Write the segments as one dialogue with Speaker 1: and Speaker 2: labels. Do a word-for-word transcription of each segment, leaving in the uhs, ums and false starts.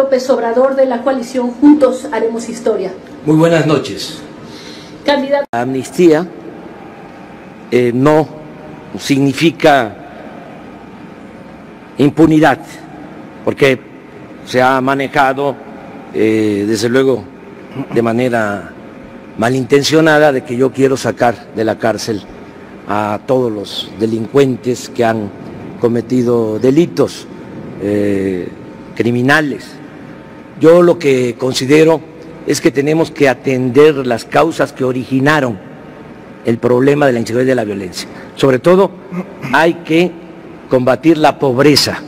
Speaker 1: López Obrador de la coalición Juntos Haremos Historia.
Speaker 2: Muy buenas noches.
Speaker 1: Candidato.
Speaker 2: La amnistía eh, no significa impunidad, porque se ha manejado, eh, desde luego, de manera malintencionada de que yo quiero sacar de la cárcel a todos los delincuentes que han cometido delitos eh, criminales. Yo lo que considero es que tenemos que atender las causas que originaron el problema de la inseguridad y de la violencia. Sobre todo, hay que combatir la pobreza.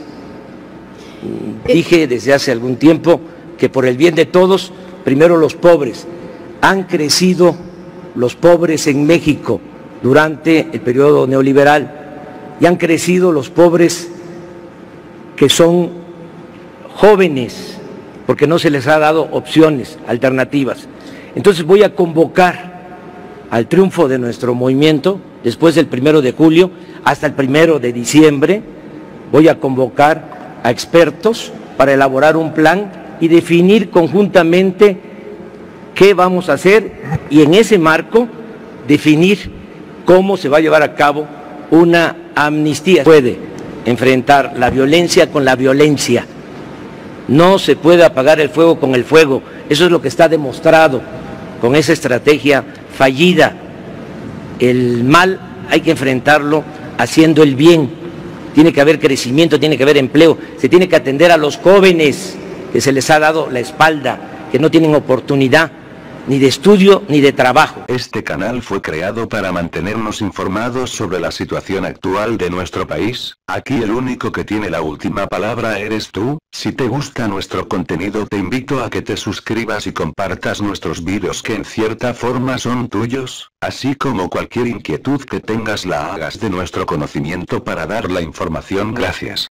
Speaker 2: Dije desde hace algún tiempo que por el bien de todos, primero los pobres. Han crecido los pobres en México durante el periodo neoliberal y han crecido los pobres que son jóvenes, porque no se les ha dado opciones, alternativas. Entonces voy a convocar al triunfo de nuestro movimiento, después del primero de julio hasta el primero de diciembre, voy a convocar a expertos para elaborar un plan y definir conjuntamente qué vamos a hacer y en ese marco definir cómo se va a llevar a cabo una amnistía. Puede enfrentar la violencia con la violencia. No se puede apagar el fuego con el fuego. Eso es lo que está demostrado con esa estrategia fallida. El mal hay que enfrentarlo haciendo el bien. Tiene que haber crecimiento, tiene que haber empleo. Se tiene que atender a los jóvenes que se les ha dado la espalda, que no tienen oportunidad ni de estudio ni de trabajo.
Speaker 3: Este canal fue creado para mantenernos informados sobre la situación actual de nuestro país. Aquí el único que tiene la última palabra eres tú. Si te gusta nuestro contenido te invito a que te suscribas y compartas nuestros vídeos que en cierta forma son tuyos, así como cualquier inquietud que tengas la hagas de nuestro conocimiento para dar la información. Gracias.